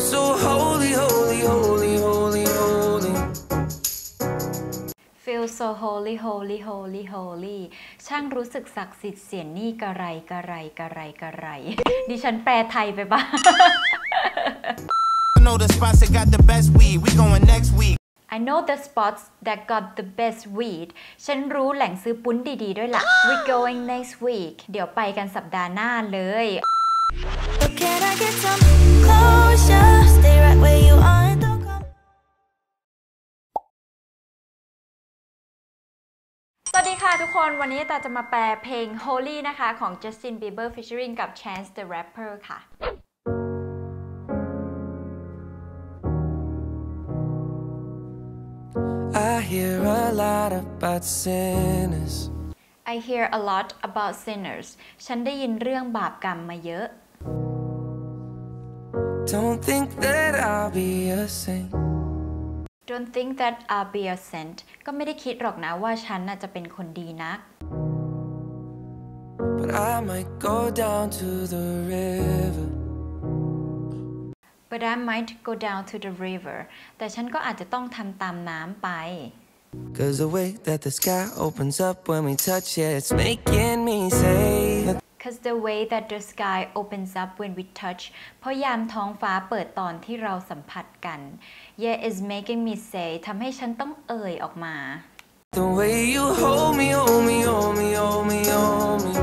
so holy, holy, holy, holy, holy Feel so holy holy holy holy ช่างรู้สึกศักดิ์สิทธิ์เสียนี่กระไรกระไรกระไรกระไรดิฉันแปลไทยไปบ้าง I know the spots that got the best weed. We going next week. I know the spots that got the best weed ฉันรู้แหล่งซื้อปุ้นดีๆด้วยล่ะ We going next week เดี๋ยวไปกันสัปดาห์หน้าเลย Can I get some closure? Stay right where you are and don't come. สวัสดีค่ะทุกคนวันนี้ตาจะมาแปลเพลง Holy นะคะของ Justin Bieber featuring กับ Chance the Rapper ค่ะ I hear a lot about sinners I hear a lot about sinners ฉันได้ยินเรื่องบาปกรรมมาเยอะ Don't think that I'll be a saint Don't think that I'll be a saint ก็ไม่ได้คิดหรอกนะว่าฉันน่ะจะเป็นคนดีนัก But I might go down to the river But I might go down to the river แต่ฉันก็อาจจะต้องทำตามน้ำไป Cause the way that the sky opens up when we touch it, it's making me say Cause the way that the sky opens up when we touch เพราะยามท้องฟ้าเปิดตอนที่เราสัมผัสกัน Yeah is making me say ทำให้ฉันต้องเอ่ยออกมา The way you hold me, hold me, hold me, hold me, hold me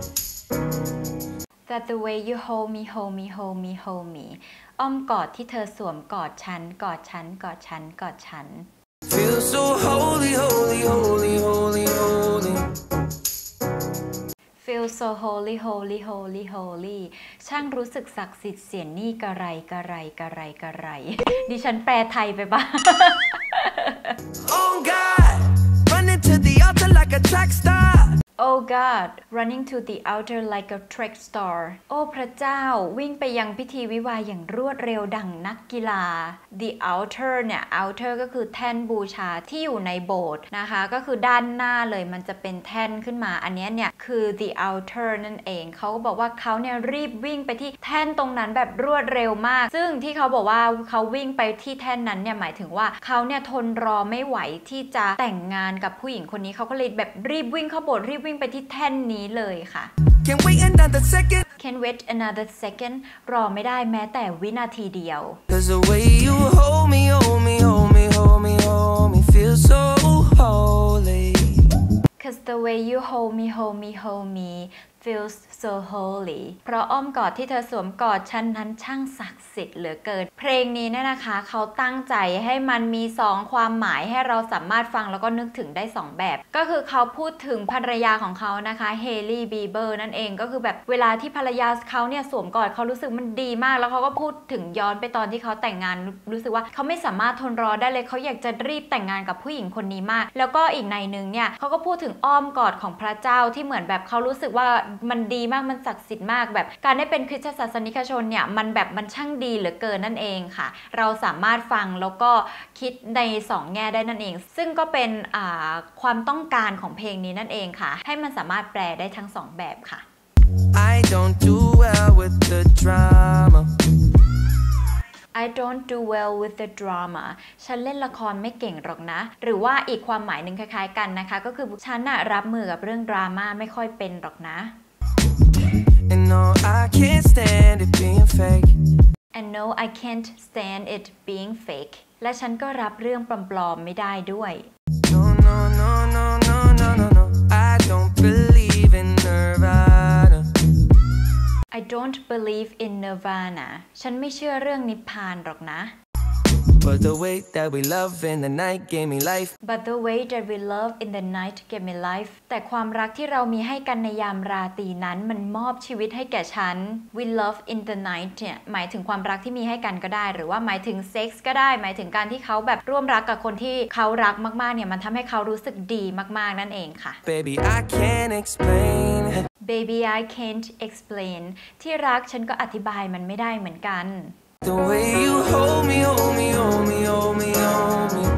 That the way you hold me hold me hold me hold me อ้อมกอดที่เธอสวมกอดฉันกอดฉันกอดฉันกอดฉัน Feel so holy, holy, holy, holy, holy Feel so holy holy holy holy ช่างรู้สึกศักดิ์สิทธิ์เสียนี่กระไรกระไรกระไรกระไรดิฉันแปลไทยไปบ้าง Oh God, running to the altar like a track star Oh God running to the altar like a track star โอ้พระเจ้าวิ่งไปยังพิธีวิวาห์อย่างรวดเร็วดั่งนักกีฬา The altar เนี่ย altar ก็คือแท่นบูชาที่อยู่ในโบสถ์นะคะก็คือด้านหน้าเลยมันจะเป็นแท่นขึ้นมาอันนี้เนี่ยคือ the altar นั่นเองเขาก็บอกว่าเขาเนี่ยรีบวิ่งไปที่แท่นตรงนั้นแบบรวดเร็วมากซึ่งที่เขาบอกว่าเขาวิ่งไปที่แท่นนั้นเนี่ยหมายถึงว่าเขาเนี่ยทนรอไม่ไหวที่จะแต่งงานกับผู้หญิงคนนี้เขาก็เลยแบบรีบวิ่งเข้าโบสถ์รีบวิ่งไปที่แท่นนี้เลยค่ะ Can't wait another second Can't wait another second รอไม่ได้แม้แต่วินาทีเดียว Cause the way you hold me, hold me, hold me, hold me, hold me Feel so holy Cause the way you hold me hold me hold me feels so holy เพราะอ้อมกอดที่เธอสวมกอดฉันนั้นช่างศักดิ์สิทธิ์เหลือเกินเพลงนี้เนี่ยนะคะเขาตั้งใจให้มันมี2ความหมายให้เราสามารถฟังแล้วก็นึกถึงได้2แบบก็คือเขาพูดถึงภรรยาของเขานะคะเฮลี่บีเบอร์นั่นเองก็คือแบบเวลาที่ภรรยาเขาเนี่ยสวมกอดเขารู้สึกมันดีมากแล้วเขาก็พูดถึงย้อนไปตอนที่เขาแต่งงานรู้สึกว่าเขาไม่สามารถทนรอได้เลยเขาอยากจะรีบแต่งงานกับผู้หญิงคนนี้มากแล้วก็อีกในนึงเนี่ยเขาก็พูดถึงอ้อมกอดของพระเจ้าที่เหมือนแบบเขารู้สึกว่ามันดีมากมันศักดิ์สิทธิ์มากแบบการได้เป็นคริสตศาสนิกชนเนี่ยมันแบบมันช่างดีเหลือเกินนั่นเองค่ะเราสามารถฟังแล้วก็คิดใน2แง่ได้นั่นเองซึ่งก็เป็นความต้องการของเพลงนี้นั่นเองค่ะให้มันสามารถแปลได้ทั้ง2แบบค่ะ I don't do well with the drama I don't do well with the drama ฉันเล่นละครไม่เก่งหรอกนะหรือว่าอีกความหมายหนึ่งคล้ายๆกันนะคะก็คือฉันน่ะรับมือกับเรื่องดราม่าไม่ค่อยเป็นหรอกนะ And no, I can't stand it being fake And no, I can't stand it being fake และฉันก็รับเรื่องปลอมๆไม่ได้ด้วย No, no, no, no, no, no, no, no I don't believe in Nirvana I don't believe in Nirvana ฉันไม่เชื่อเรื่องนิพพานหรอกนะ But the way that we love in the night gave me life But the way that we love in the night gave me life แต่ความรักที่เรามีให้กันในยามราตรีนั้นมันมอบชีวิตให้แก่ฉัน We love in the night เนี่ยหมายถึงความรักที่มีให้กันก็ได้หรือว่าหมายถึงเซ็กส์ก็ได้หมายถึงการที่เขาแบบร่วมรักกับคนที่เขารักมากๆเนี่ยมันทำให้เขารู้สึกดีมากๆนั่นเองค่ะ Baby I can't explain Baby I can't explain ที่รักฉันก็อธิบายมันไม่ได้เหมือนกัน The way you hold me, hold me, hold me, hold me, hold me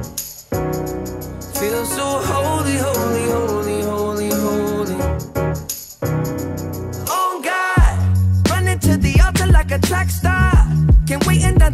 Feel so holy, holy, holy, holy, holy Oh God, running to the altar like a track star Can't wait and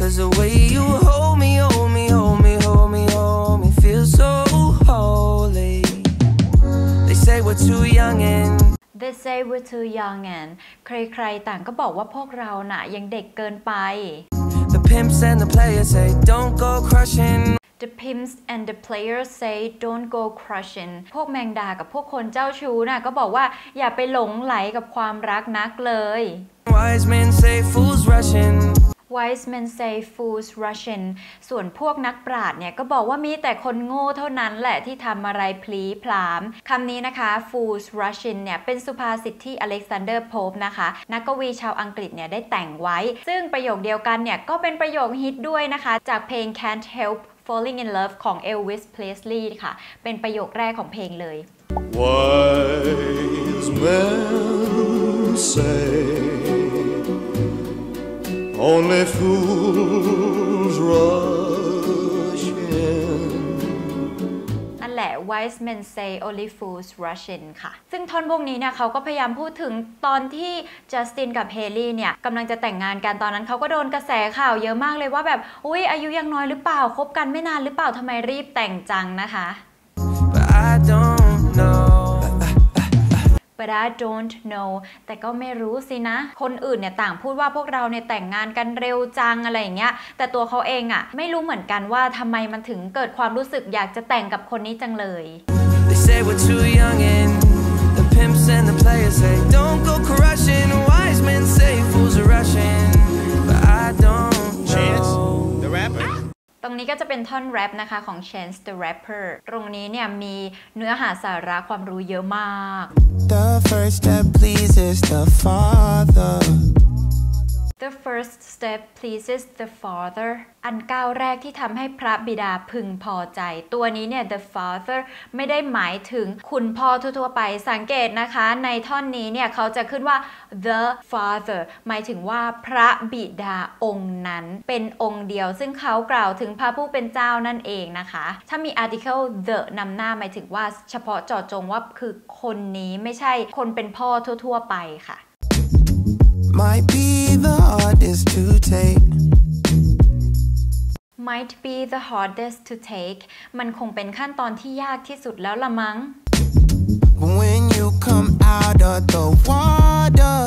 'cause the way you hold me, hold me, hold me, hold me, hold me, feels so holy. They say we're too young and They say we're too young and ใครๆต่างก็บอกว่าพวกเราน่ะยังเด็กเกินไป the pimps and the players say don't go crushing. The pimps and the players say don't go crushing พวกแมงดากับพวกคนเจ้าชู้น่ะก็บอกว่าอย่าไปหลงไหลกับความรักนักเลย Wise men say fools rushing. Wise men say fools rushing ส่วนพวกนักปราชญ์เนี่ยก็บอกว่ามีแต่คนโง่เท่านั้นแหละที่ทำอะไรพลีพลามคำนี้นะคะ fools rushing เนี่ยเป็นสุภาษิตที่อเล็กซานเดอร์โพปนะคะนักกวีชาวอังกฤษเนี่ยได้แต่งไว้ซึ่งประโยคเดียวกันเนี่ยก็เป็นประโยคฮิตด้วยนะคะจากเพลง Can't Help Falling in Love ของ Elvis Presley ค่ะเป็นประโยคแรกของเพลงเลย Wise men say only fools rush in นั่นแหละ Wise men say only fools rush in ค่ะซึ่งท่อนพวกนี้เนี่ยเขาก็พยายามพูดถึงตอนที่จัสตินกับเฮลี่เนี่ยกำลังจะแต่งงานกันตอนนั้นเขาก็โดนกระแสข่าวเยอะมากเลยว่าแบบอุ๊ยอายุยังน้อยหรือเปล่าคบกันไม่นานหรือเปล่าทำไมรีบแต่งจังนะคะ But I don't know. But I don't know แต่ก็ไม่รู้สินะคนอื่นเนี่ยต่างพูดว่าพวกเราเนี่ยแต่งงานกันเร็วจังอะไรอย่างเงี้ยแต่ตัวเขาเองอะไม่รู้เหมือนกันว่าทำไมมันถึงเกิดความรู้สึกอยากจะแต่งกับคนนี้จังเลย They say we're too young and the pimps and the players say don't go crushing. Wise men say fools are rushing, but I don't Chance, know. the rapper. ตรงนี้ก็จะเป็นท่อนแรปนะคะของ Chance the Rapper ตรงนี้เนี่ยมีเนื้อหาสาระความรู้เยอะมาก The first step pleases the Father. The first step pleases the father อันก้าวแรกที่ทำให้พระบิดาพึงพอใจตัวนี้เนี่ย the father ไม่ได้หมายถึงคุณพ่อทั่วๆไปสังเกตนะคะในท่อนนี้เนี่ยเขาจะขึ้นว่า the father หมายถึงว่าพระบิดาองค์นั้นเป็นองค์เดียวซึ่งเขากล่าวถึงพระผู้เป็นเจ้านั่นเองนะคะถ้ามี article the นำหน้าหมายถึงว่าเฉพาะเจาะจงว่าคือคนนี้ไม่ใช่คนเป็นพ่อทั่วๆไปค่ะ Might be the hardest to take. Might be the hardest to take มันคงเป็นขั้นตอนที่ยากที่สุดแล้วละมั้ง But when you come out of the water,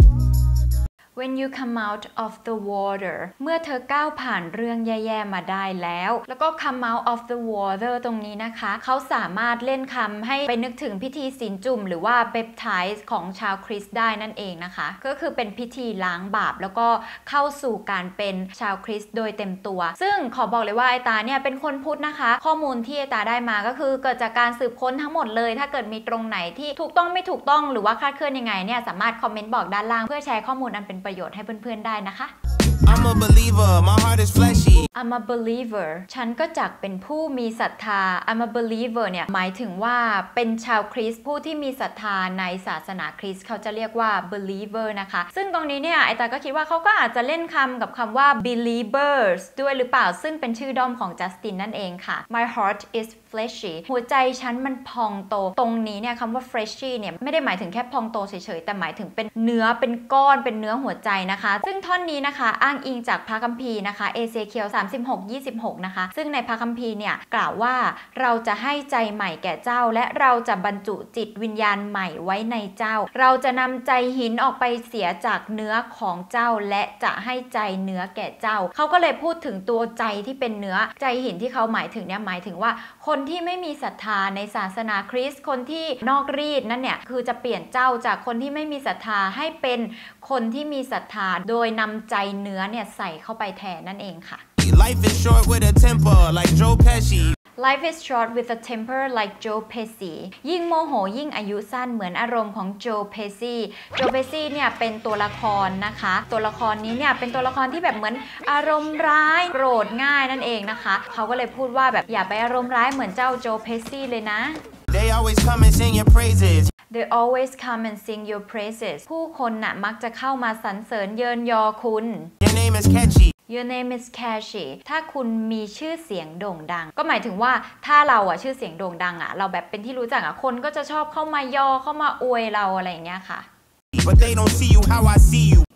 When you come out of the water เมื่อเธอก้าวผ่านเรื่องแย่ๆมาได้แล้วแล้วก็ come out of the water ตรงนี้นะคะเขาสามารถเล่นคำให้ไปนึกถึงพิธีศีลจุ่มหรือว่า baptize ของชาวคริสต์ได้นั่นเองนะคะก็คือเป็นพิธีล้างบาปแล้วก็เข้าสู่การเป็นชาวคริสต์โดยเต็มตัวซึ่งขอบอกเลยว่าไอตาเนี่ยเป็นคนพุทธนะคะข้อมูลที่ไอตาได้มาก็คือเกิดจากการสืบค้นทั้งหมดเลยถ้าเกิดมีตรงไหนที่ถูกต้องไม่ถูกต้องหรือว่าคลาดเคลื่อนยังไงเนี่ยสามารถคอมเมนต์บอกด้านล่างเพื่อแชร์ข้อมูลอันเป็นประโยชน์ให้เพื่อนๆได้นะคะ I'm a believer, my heart is fleshy. I'm a believer ฉันก็จักเป็นผู้มีศรัทธา I'm a believer เนี่ยหมายถึงว่าเป็นชาวคริสต์ผู้ที่มีศรัทธาในศาสนาคริสต์เขาจะเรียกว่า believer นะคะซึ่งตรงนี้เนี่ยไอตาก็คิดว่าเขาก็อาจจะเล่นคำกับคำว่า believers ด้วยหรือเปล่าซึ่งเป็นชื่อด้อมของจัสตินนั่นเองค่ะ My heart is fleshy หัวใจฉันมันพองโตตรงนี้เนี่ยคำว่า fleshy เนี่ยไม่ได้หมายถึงแค่พองโตเฉยๆแต่หมายถึงเป็นเนื้อเป็นก้อนเป็นเนื้อหัวใจนะคะซึ่งท่อนนี้นะคะอ้างอิงจากพระคัมภีร์นะคะเอเซเคียล 36-26 นะคะซึ่งในพระคัมภีร์เนี่ยกล่าวว่าเราจะให้ใจใหม่แก่เจ้าและเราจะบรรจุจิตวิญญาณใหม่ไว้ในเจ้าเราจะนำใจหินออกไปเสียจากเนื้อของเจ้าและจะให้ใจเนื้อแก่เจ้าเขาก็เลยพูดถึงตัวใจที่เป็นเนื้อใจหินที่เขาหมายถึงเนี่ยหมายถึงว่าคนที่ไม่มีศรัทธาในศาสนาคริสต์คนที่นอกรีดนั่นเนี่ยคือจะเปลี่ยนเจ้าจากคนที่ไม่มีศรัทธาให้เป็นคนที่มีศรัทธาโดยนำใจเนื้อเนี่ยใส่เข้าไปแทนนั่นเองค่ะ Life is short with a temper like Joe Pesci. Life is short with a temper like Joe Pesci ยิ่งโมโหยิ่งอายุสั้นเหมือนอารมณ์ของ Joe Pesci Joe Pesci เนี่ยเป็นตัวละครนะคะตัวละครนี้เนี่ยเป็นตัวละครที่แบบเหมือนอารมณ์ร้ายโกรธง่ายนั่นเองนะคะเขาก็เลยพูดว่าแบบอย่าไปอารมณ์ร้ายเหมือนเจ้า Joe Pesci เลยนะ They always come and sing your praises. They always come and sing your praises ผู้คนน่ะมักจะเข้ามาสรรเสริญเยินยอคุณ Your name is catchy. Your name is catchy ถ้าคุณมีชื่อเสียงโด่งดังก็หมายถึงว่าถ้าเราชื่อเสียงโด่งดังเราแบบเป็นที่รู้จักคนก็จะชอบเข้ามายอเข้ามาอวยเราอะไรอย่างเงี้ยค่ะ But they don't see you how I see you.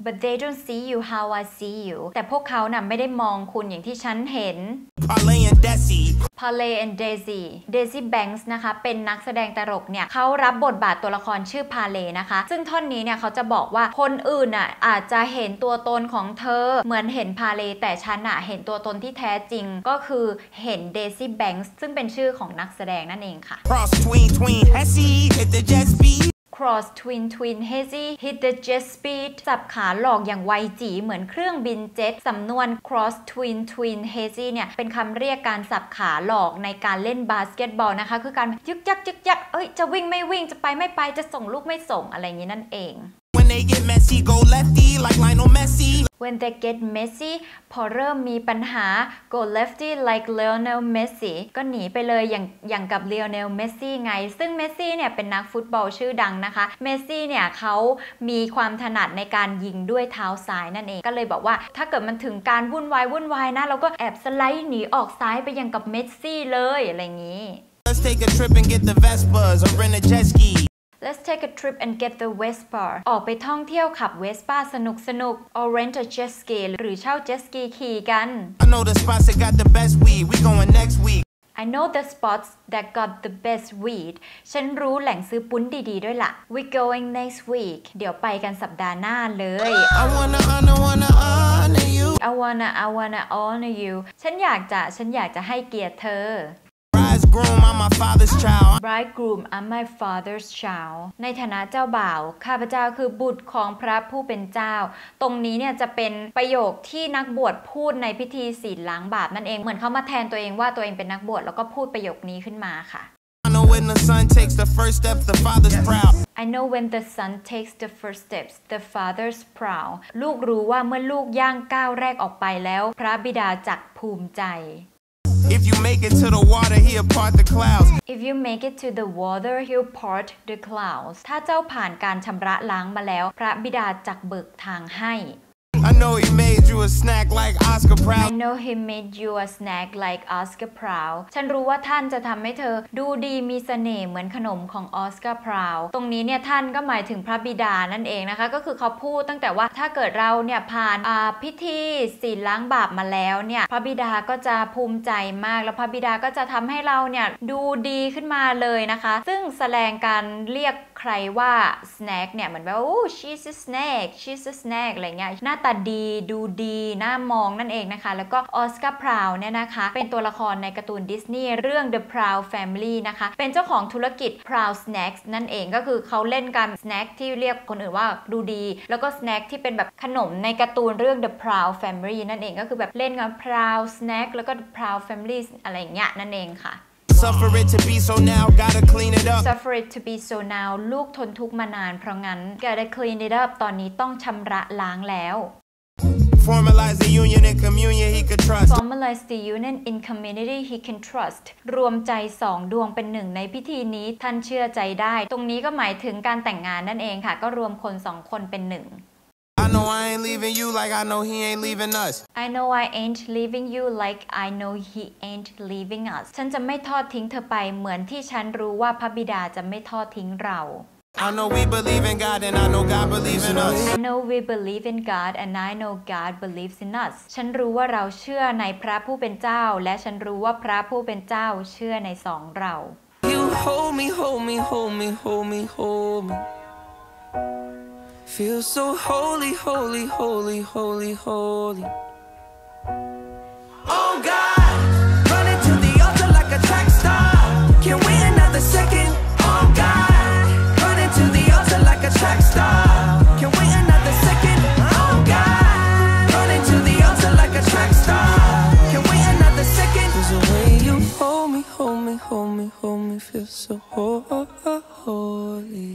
but they don't see you how I see you แต่พวกเขาน่ะไม่ได้มองคุณอย่างที่ฉันเห็น Parlay and Desi. Parlay and Daisy Banks นะคะเป็นนักแสดงตลกเนี่ยเขารับบทบาทตัวละครชื่อ Parlay นะคะซึ่งท่อนนี้เนี่ยเขาจะบอกว่าคนอื่นน่ะอาจจะเห็นตัวตนของเธอเหมือนเห็น Parlay แต่ฉันน่ะเห็นตัวตนที่แท้จริงก็คือเห็น Daisy Banks ซึ่งเป็นชื่อของนักแสดงนั่นเองค่ะ Cross tween Hesse, hit the jet speed. Cross twin hazy hit the jet speed สับขาหลอกอย่างไวจีเหมือนเครื่องบินเจ็ตสำนวน cross twin hazy เนี่ยเป็นคำเรียกการสับขาหลอกในการเล่นบาสเกตบอลนะคะคือการยึกยักจะวิ่งไม่วิ่งจะไปไม่ไปจะส่งลูกไม่ส่งอะไรอย่างนี้นั่นเอง When they get messy, go lefty like Lionel Messi. When they get messy พอเริ่มมีปัญหา go lefty like Lionel Messi ก็หนีไปเลยอย่างกับ Lionel Messi ไงซึ่งเมสซี่เนี่ยเป็นนักฟุตบอลชื่อดังนะคะเมสซี่เนี่ยเขามีความถนัดในการยิงด้วยเท้าซ้ายนั่นเองก็เลยบอกว่าถ้าเกิดมันถึงการวุ่นวายนะเราก็แอบสไลด์หนีออกซ้ายไปอย่างกับเมสซี่เลยอะไรอย่างนี้ Let's take a trip and get the Vespas or rent a jet ski. Let's take a trip and get the Vespa ออกไปท่องเที่ยวขับ Vespa สนุก or rent a jet ski หรือเช่า jet ski ขี่กัน I know the spots that got the best weed. We going next week. I know the spots that got the best weed ฉันรู้แหล่งซื้อปุ้นดีๆด้วยล่ะ We going next week เดี๋ยวไปกันสัปดาห์หน้าเลย I wanna honor you. I wanna honor you ฉันอยากจะให้เกียรติเธอ Bridegroom, I'm my father's child. Bridegroom, I'm my father's child ในฐานะเจ้าบ่าวข้าพเจ้าคือบุตรของพระผู้เป็นเจ้าตรงนี้เนี่ยจะเป็นประโยคที่นักบวชพูดในพิธีศีลล้างบาปนั่นเองเหมือนเขามาแทนตัวเองว่าตัวเองเป็นนักบวชแล้วก็พูดประโยคนี้ขึ้นมาค่ะ I know when the son takes the first step, the father's proud. I know when the son takes the first steps, the father's proud ลูกรู้ว่าเมื่อลูกย่างก้าวแรกออกไปแล้วพระบิดาจักภูมิใจ If you make it to the water, he'll part the clouds. If you make it to the water, he'll part the clouds ถ้าเจ้าผ่านการชำระล้างมาแล้วพระบิดาจักเบิกทางให้ I know he made you a snack like Oscar Proud. I know he made you a snack like Oscar Proud ฉันรู้ว่าท่านจะทำให้เธอดูดีมีเสน่ห์เหมือนขนมของ Oscar Proud ตรงนี้เนี่ยท่านก็หมายถึงพระบิดานั่นเองนะคะก็คือเขาพูดตั้งแต่ว่าถ้าเกิดเราเนี่ยผ่านพิธีศีลล้างบาปมาแล้วเนี่ยพระบิดาก็จะภูมิใจมากแล้วพระบิดาก็จะทำให้เราเนี่ยดูดีขึ้นมาเลยนะคะซึ่งแสดงการเรียกใครว่า snack เนี่ยเหมือนแบบโอ้ she's a snack อะไรเงี้ยหน้าตาดีดูดีน่ามองนั่นเองนะคะแล้วก็ออสการ์พราวเนี่ยนะคะเป็นตัวละครในการ์ตูนดิสนีย์เรื่อง The Proud Family นะคะเป็นเจ้าของธุรกิจ Proud Snacks นั่นเองก็คือเขาเล่นกัน snack ที่เรียกคนอื่นว่าดูดีแล้วก็ snack ที่เป็นแบบขนมในการ์ตูนเรื่อง The Proud Family นั่นเองก็คือแบบเล่นกัน Proud Snack แล้วก็ Proud Family อะไรอย่างเงี้ยนั่นเองค่ะ Suffer it to be so now, gotta clean it up. Suffer it to be so now ลูกทนทุกข์มานานเพราะงั้น gotta clean it up ตอนนี้ต้องชำระล้างแล้ว Formalize the union and communion he could trust. Formalize the union in community he can trust รวมใจสองดวงเป็นหนึ่งในพิธีนี้ท่านเชื่อใจได้ตรงนี้ก็หมายถึงการแต่งงานนั่นเองค่ะก็รวมคนสองคนเป็นหนึ่ง I know I ain't leaving you like I know he ain't leaving us. I know I ain't leaving you like I know he ain't leaving us ฉันจะไม่ทอดทิ้งเธอไปเหมือนที่ฉันรู้ว่าพระบิดาจะไม่ทอดทิ้งเรา I know we believe in God and I know God believes in us. I know we believe in God and I know God believes in us ฉันรู้ว่าเราเชื่อในพระผู้เป็นเจ้าและฉันรู้ว่าพระผู้เป็นเจ้าเชื่อในสองเรา You hold me Feel so holy Oh God Running to the altar like a track star Can't wait another second Oh God Running to the altar like a track star Can't wait another second Oh God Running to the altar like a track star Can't wait another second Cause the way you hold me Feel so holy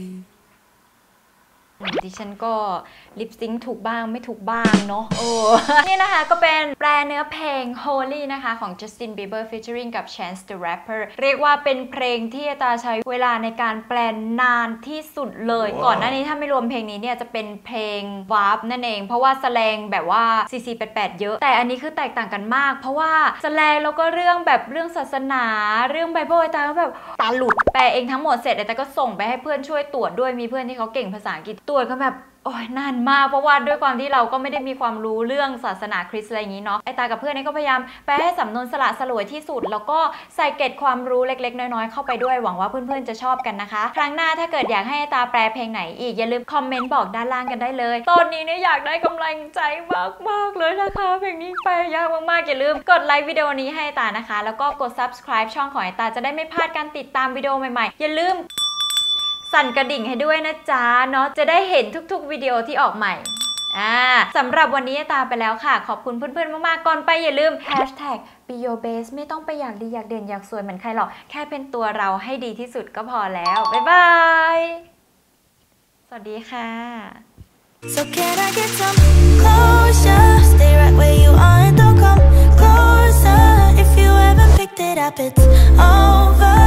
ดิฉันก็ลิปซิงค์ถูกบ้างไม่ถูกบ้างเนาะนี่นะคะก็เป็นแปลเนื้อเพลง Holy นะคะของ Justin Bieber featuring กับ Chance the Rapper เรียกว่าเป็นเพลงที่อาตาใช้เวลาในการแปลนานที่สุดเลย ก่อนหน้านี้ถ้าไม่รวมเพลงนี้เนี่ยจะเป็นเพลง Warp นั่นเองเพราะว่าแสลงแบบว่า 4488 เยอะแต่อันนี้คือแตกต่างกันมากเพราะว่าแสลงแล้วก็เรื่องแบบเรื่องศาสนาเรื่องไบเบิลตาแบบตาหลุดแปลเองทั้งหมดเสร็จแต่ก็ส่งไปให้เพื่อนช่วยตรวจด้วยมีเพื่อนที่เขาเก่งภาษาอังกฤษตรวจก็แบบโอ้ยนานมากเพราะว่าด้วยความที่เราก็ไม่ได้มีความรู้เรื่องศาสนาคริสต์อะไรอย่างนี้เนาะไอตากับเพื่อนนี่ก็พยายามแปลให้สำนวนสละสลวยที่สุดแล้วก็ใส่เกร็ดความรู้เล็กๆน้อยๆเข้าไปด้วยหวังว่าเพื่อนๆจะชอบกันนะคะครั้งหน้าถ้าเกิดอยากให้ไอตาแปลเพลงไหนอีกอย่าลืมคอมเมนต์บอกด้านล่างกันได้เลยตอนนี้เนี่ยอยากได้กำลังใจมากๆเลยนะคะเพลงนี้แปลยากมากๆอย่าลืมกดไลค์วิดีโอนี้ให้ไอตานะคะแล้วก็กด subscribe ช่องของไอตาจะได้ไม่พลาดการติดตามวิดีโอใหม่ๆอย่าลืมสั่นกระดิ่งให้ด้วยนะจ๊ะเนาะจะได้เห็นทุกๆวิดีโอที่ออกใหม่สำหรับวันนี้ตาไปแล้วค่ะขอบคุณเพื่อนๆมากๆก่อนไปอย่าลืม #be your best ไม่ต้องไปอยากดีอยากเด่นอยากสวยเหมือนใครหรอกแค่เป็นตัวเราให้ดีที่สุดก็พอแล้วบ๊ายบายสวัสดีค่ะ So can I get some closure? Stay right where you are and don't come closer. If you haven't picked it up, it's over.